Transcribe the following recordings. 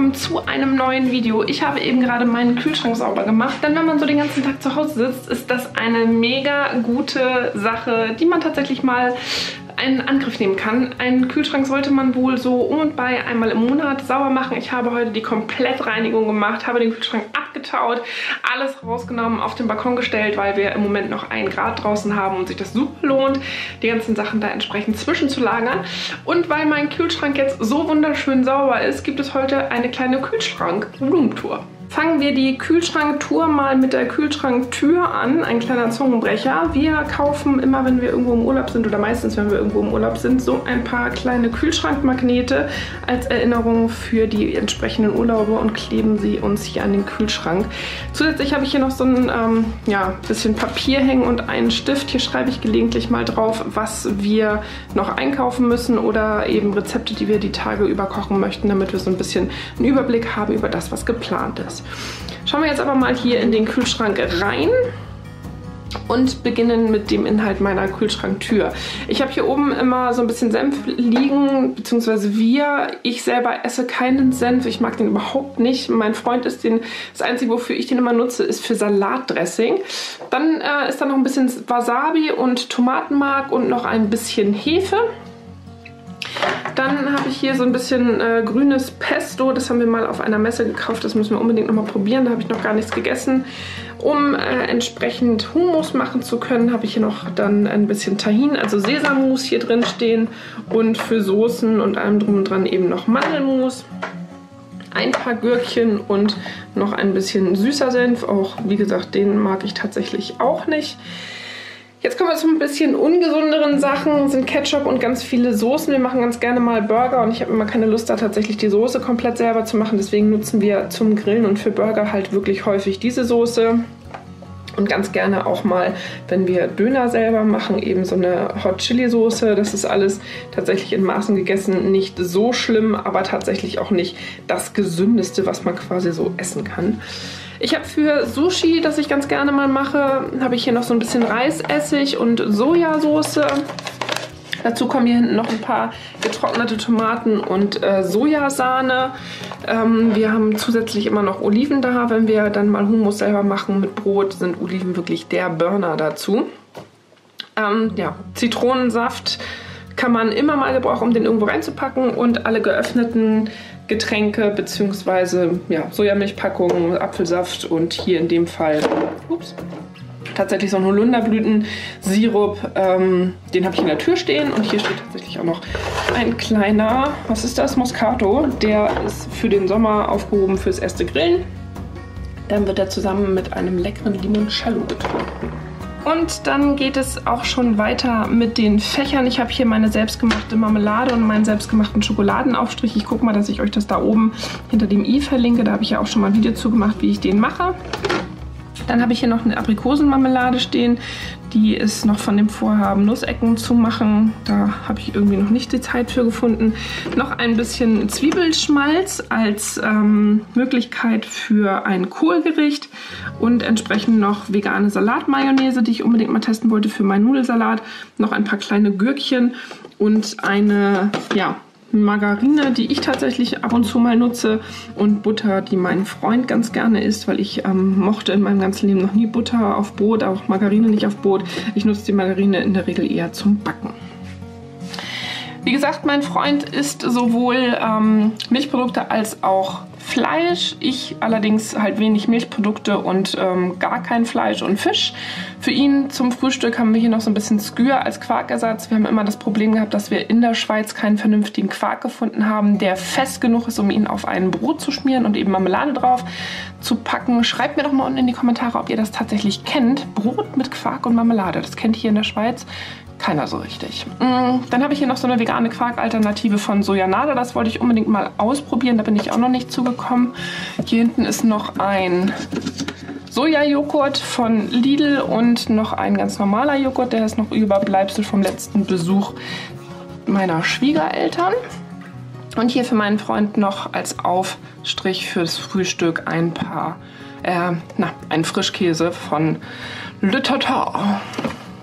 willkommen zu einem neuen Video. Ich habe eben gerade meinen Kühlschrank sauber gemacht, denn wenn man so den ganzen Tag zu Hause sitzt, ist das eine mega gute Sache, die man tatsächlich mal einen Angriff nehmen kann. Einen Kühlschrank sollte man wohl so um und bei einmal im Monat sauber machen. Ich habe heute die Komplettreinigung gemacht, habe den Kühlschrank abgetaut, alles rausgenommen, auf den Balkon gestellt, weil wir im Moment noch 1 Grad draußen haben und sich das super lohnt, die ganzen Sachen da entsprechend zwischenzulagern. Und weil mein Kühlschrank jetzt so wunderschön sauber ist, gibt es heute eine kleine Kühlschrank-Roomtour. Fangen wir die Kühlschranktour mal mit der Kühlschranktür an, ein kleiner Zungenbrecher. Wir kaufen immer, wenn wir irgendwo im Urlaub sind oder meistens, wenn wir irgendwo im Urlaub sind, so ein paar kleine Kühlschrankmagnete als Erinnerung für die entsprechenden Urlaube und kleben sie uns hier an den Kühlschrank. Zusätzlich habe ich hier noch so ein bisschen Papier hängen und einen Stift. Hier schreibe ich gelegentlich mal drauf, was wir noch einkaufen müssen oder eben Rezepte, die wir die Tage über kochen möchten, damit wir so ein bisschen einen Überblick haben über das, was geplant ist. Schauen wir jetzt aber mal hier in den Kühlschrank rein und beginnen mit dem Inhalt meiner Kühlschranktür. Ich habe hier oben immer so ein bisschen Senf liegen, beziehungsweise ich selber esse keinen Senf, ich mag den überhaupt nicht. Mein Freund isst den, das Einzige, wofür ich den immer nutze, ist für Salatdressing. Dann ist da noch ein bisschen Wasabi und Tomatenmark und noch ein bisschen Hefe. Dann habe ich hier so ein bisschen grünes Pesto. Das haben wir mal auf einer Messe gekauft. Das müssen wir unbedingt noch mal probieren. Da habe ich noch gar nichts gegessen. Um entsprechend Hummus machen zu können, habe ich hier noch dann ein bisschen Tahin, also Sesammus hier drin stehen. Und für Soßen und allem drum und dran eben noch Mandelmus. Ein paar Gürkchen und noch ein bisschen süßer Senf. Auch, wie gesagt, den mag ich tatsächlich auch nicht. Jetzt kommen wir zu ein bisschen ungesunderen Sachen, sind Ketchup und ganz viele Soßen. Wir machen ganz gerne mal Burger und ich habe immer keine Lust, da tatsächlich die Soße komplett selber zu machen. Deswegen nutzen wir zum Grillen und für Burger halt wirklich häufig diese Soße. Und ganz gerne auch mal, wenn wir Döner selber machen, eben so eine Hot Chili Soße. Das ist alles tatsächlich in Maßen gegessen, nicht so schlimm, aber tatsächlich auch nicht das Gesündeste, was man quasi so essen kann. Ich habe für Sushi, das ich ganz gerne mal mache, habe ich hier noch so ein bisschen Reisessig und Sojasauce. Dazu kommen hier hinten noch ein paar getrocknete Tomaten und Sojasahne. Wir haben zusätzlich immer noch Oliven da. Wenn wir dann mal Hummus selber machen mit Brot, sind Oliven wirklich der Burner dazu. Zitronensaft kann man immer mal gebrauchen, um den irgendwo reinzupacken, und alle geöffneten Getränke bzw. Sojamilchpackungen, Apfelsaft und hier in dem Fall tatsächlich so ein Holunderblütensirup. Den habe ich in der Tür stehen und hier steht tatsächlich auch noch ein kleiner, was ist das, Moscato. Der ist für den Sommer aufgehoben fürs erste Grillen. Dann wird er zusammen mit einem leckeren Limoncello getrunken. Und dann geht es auch schon weiter mit den Fächern. Ich habe hier meine selbstgemachte Marmelade und meinen selbstgemachten Schokoladenaufstrich. Ich gucke mal, dass ich euch das da oben hinter dem i verlinke. Da habe ich ja auch schon mal ein Video zu gemacht, wie ich den mache. Dann habe ich hier noch eine Aprikosenmarmelade stehen. Die ist noch von dem Vorhaben, Nussecken zu machen. Da habe ich irgendwie noch nicht die Zeit für gefunden. Noch ein bisschen Zwiebelschmalz als Möglichkeit für ein Kohlgericht. Und entsprechend noch vegane Salatmayonnaise, die ich unbedingt mal testen wollte für meinen Nudelsalat. Noch ein paar kleine Gürkchen und eine, Margarine, die ich tatsächlich ab und zu mal nutze, und Butter, die mein Freund ganz gerne isst, weil ich mochte in meinem ganzen Leben noch nie Butter auf Brot, auch Margarine nicht auf Brot. Ich nutze die Margarine in der Regel eher zum Backen. Wie gesagt, mein Freund isst sowohl Milchprodukte als auch Fleisch. Ich allerdings halt wenig Milchprodukte und gar kein Fleisch und Fisch. Für ihn zum Frühstück haben wir hier noch so ein bisschen Skür als Quarkersatz. Wir haben immer das Problem gehabt, dass wir in der Schweiz keinen vernünftigen Quark gefunden haben, der fest genug ist, um ihn auf ein Brot zu schmieren und eben Marmelade drauf zu packen. Schreibt mir doch mal unten in die Kommentare, ob ihr das tatsächlich kennt. Brot mit Quark und Marmelade, das kennt ihr in der Schweiz keiner so richtig. Dann habe ich hier noch so eine vegane Quark-Alternative von Sojanada. Das wollte ich unbedingt mal ausprobieren. Da bin ich auch noch nicht zugekommen. Hier hinten ist noch ein Sojajoghurt von Lidl und noch ein ganz normaler Joghurt. Der ist noch Überbleibsel vom letzten Besuch meiner Schwiegereltern. Und hier für meinen Freund noch als Aufstrich fürs Frühstück ein Frischkäse von Le Tartar.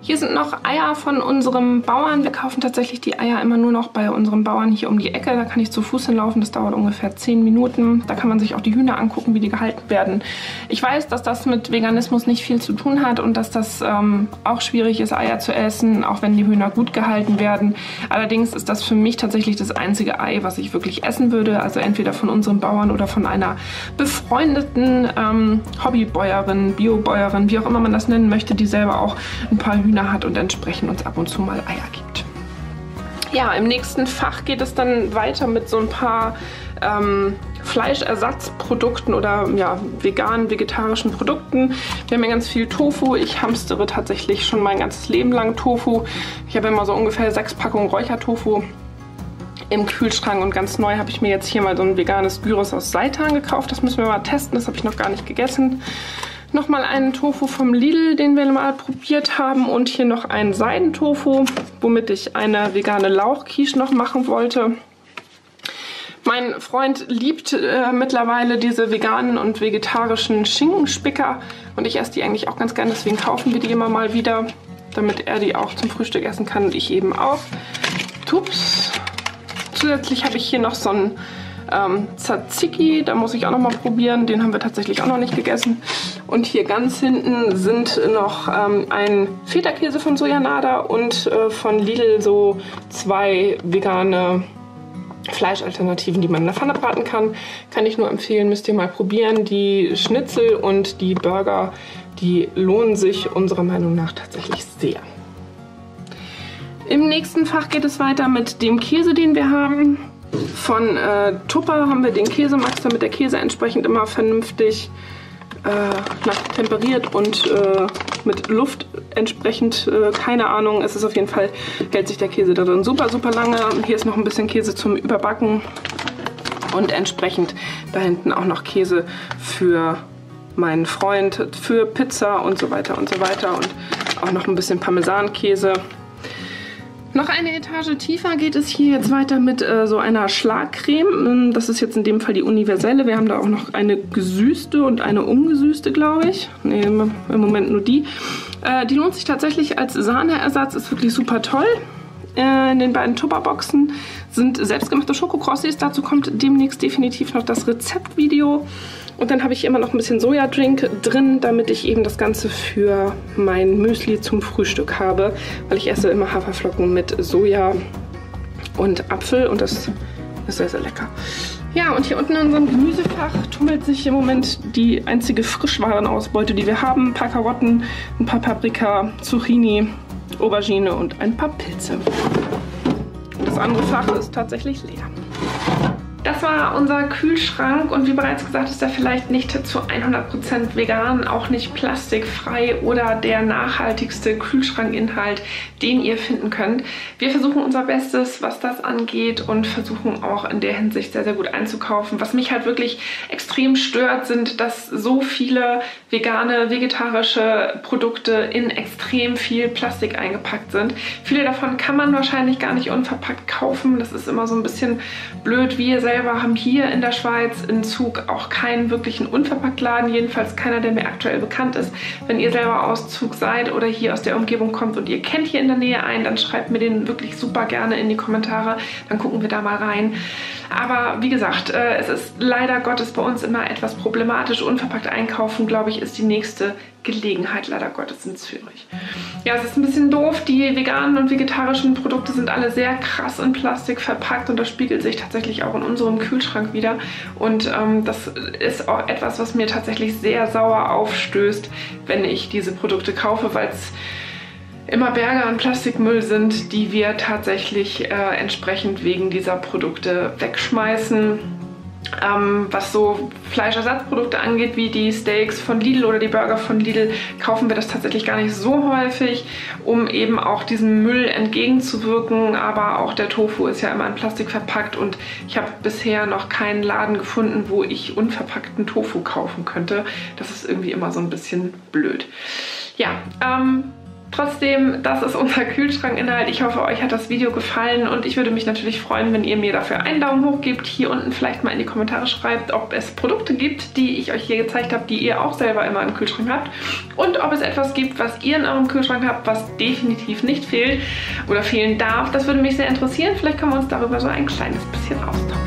Hier sind noch Eier von unserem Bauern. Wir kaufen tatsächlich die Eier immer nur noch bei unserem Bauern hier um die Ecke. Da kann ich zu Fuß hinlaufen. Das dauert ungefähr 10 Minuten. Da kann man sich auch die Hühner angucken, wie die gehalten werden. Ich weiß, dass das mit Veganismus nicht viel zu tun hat und dass das auch schwierig ist, Eier zu essen, auch wenn die Hühner gut gehalten werden. Allerdings ist das für mich tatsächlich das einzige Ei, was ich wirklich essen würde. Also entweder von unserem Bauern oder von einer befreundeten Hobbybäuerin, Biobäuerin, wie auch immer man das nennen möchte, die selber auch ein paar Hühner hat und entsprechend uns ab und zu mal Eier gibt. Ja, im nächsten Fach geht es dann weiter mit so ein paar Fleischersatzprodukten oder ja, veganen, vegetarischen Produkten. Wir haben ja ganz viel Tofu. Ich hamstere tatsächlich schon mein ganzes Leben lang Tofu. Ich habe immer so ungefähr 6 Packungen Räuchertofu im Kühlschrank und ganz neu habe ich mir jetzt hier mal so ein veganes Gyros aus Seitan gekauft. Das müssen wir mal testen, das habe ich noch gar nicht gegessen. Nochmal einen Tofu vom Lidl, den wir mal probiert haben. Und hier noch einen Seidentofu, womit ich eine vegane Lauchquiche noch machen wollte. Mein Freund liebt mittlerweile diese veganen und vegetarischen Schinkenspicker. Und ich esse die eigentlich auch ganz gerne, deswegen kaufen wir die immer mal wieder, damit er die auch zum Frühstück essen kann und ich eben auch. Ups. Zusätzlich habe ich hier noch so einen Tzatziki, da muss ich auch noch mal probieren. Den haben wir tatsächlich auch noch nicht gegessen. Und hier ganz hinten sind noch ein Feta-Käse von Sojanada und von Lidl so 2 vegane Fleischalternativen, die man in der Pfanne braten kann. Kann ich nur empfehlen, müsst ihr mal probieren. Die Schnitzel und die Burger, die lohnen sich unserer Meinung nach tatsächlich sehr. Im nächsten Fach geht es weiter mit dem Käse, den wir haben. Von Tupper haben wir den Käsemax, damit der Käse entsprechend immer vernünftig temperiert und mit Luft entsprechend, keine Ahnung, es ist auf jeden Fall, hält sich der Käse da drin super, super lange. Hier ist noch ein bisschen Käse zum Überbacken und entsprechend da hinten auch noch Käse für meinen Freund, für Pizza und so weiter und so weiter und auch noch ein bisschen Parmesankäse. Noch eine Etage tiefer geht es hier jetzt weiter mit so einer Schlagcreme. Das ist jetzt in dem Fall die universelle. Wir haben da auch noch eine gesüßte und eine ungesüßte, glaube ich. Nee, im Moment nur die. Die lohnt sich tatsächlich als Sahneersatz, ist wirklich super toll. In den beiden Tupperboxen sind selbstgemachte Schokokrossis. Dazu kommt demnächst definitiv noch das Rezeptvideo. Und dann habe ich immer noch ein bisschen Sojadrink drin, damit ich eben das Ganze für mein Müsli zum Frühstück habe. Weil ich esse immer Haferflocken mit Soja und Apfel und das ist sehr, sehr lecker. Ja, und hier unten in unserem Gemüsefach tummelt sich im Moment die einzige Frischwarenausbeute, die wir haben. Ein paar Karotten, ein paar Paprika, Zucchini, Aubergine und ein paar Pilze. Das andere Fach ist tatsächlich leer. Das war unser Kühlschrank und wie bereits gesagt ist er vielleicht nicht zu 100% vegan, auch nicht plastikfrei oder der nachhaltigste Kühlschrankinhalt, den ihr finden könnt. Wir versuchen unser Bestes, was das angeht und versuchen auch in der Hinsicht sehr, sehr gut einzukaufen. Was mich halt wirklich extrem stört, sind, dass so viele vegane, vegetarische Produkte in extrem viel Plastik eingepackt sind. Viele davon kann man wahrscheinlich gar nicht unverpackt kaufen. Das ist immer so ein bisschen blöd. Wir selber haben hier in der Schweiz in Zug auch keinen wirklichen Unverpacktladen, jedenfalls keiner, der mir aktuell bekannt ist. Wenn ihr selber aus Zug seid oder hier aus der Umgebung kommt und ihr kennt hier in der Nähe einen, dann schreibt mir den wirklich super gerne in die Kommentare, dann gucken wir da mal rein. Aber wie gesagt, es ist leider Gottes bei uns immer etwas problematisch. Unverpackt einkaufen, glaube ich, ist die nächste Gelegenheit, leider Gottes, in Zürich. Ja, es ist ein bisschen doof. Die veganen und vegetarischen Produkte sind alle sehr krass in Plastik verpackt und das spiegelt sich tatsächlich auch in unserem Kühlschrank wieder. Und das ist auch etwas, was mir tatsächlich sehr sauer aufstößt, wenn ich diese Produkte kaufe, weil es immer Berge an Plastikmüll sind, die wir tatsächlich entsprechend wegen dieser Produkte wegschmeißen. Was so Fleischersatzprodukte angeht, wie die Steaks von Lidl oder die Burger von Lidl, kaufen wir das tatsächlich gar nicht so häufig, um eben auch diesem Müll entgegenzuwirken. Aber auch der Tofu ist ja immer in Plastik verpackt und ich habe bisher noch keinen Laden gefunden, wo ich unverpackten Tofu kaufen könnte. Das ist irgendwie immer so ein bisschen blöd. Ja, Trotzdem, das ist unser Kühlschrankinhalt. Ich hoffe, euch hat das Video gefallen und ich würde mich natürlich freuen, wenn ihr mir dafür einen Daumen hoch gebt. Hier unten vielleicht mal in die Kommentare schreibt, ob es Produkte gibt, die ich euch hier gezeigt habe, die ihr auch selber immer im Kühlschrank habt. Und ob es etwas gibt, was ihr in eurem Kühlschrank habt, was definitiv nicht fehlt oder fehlen darf. Das würde mich sehr interessieren. Vielleicht können wir uns darüber so ein kleines bisschen austauschen.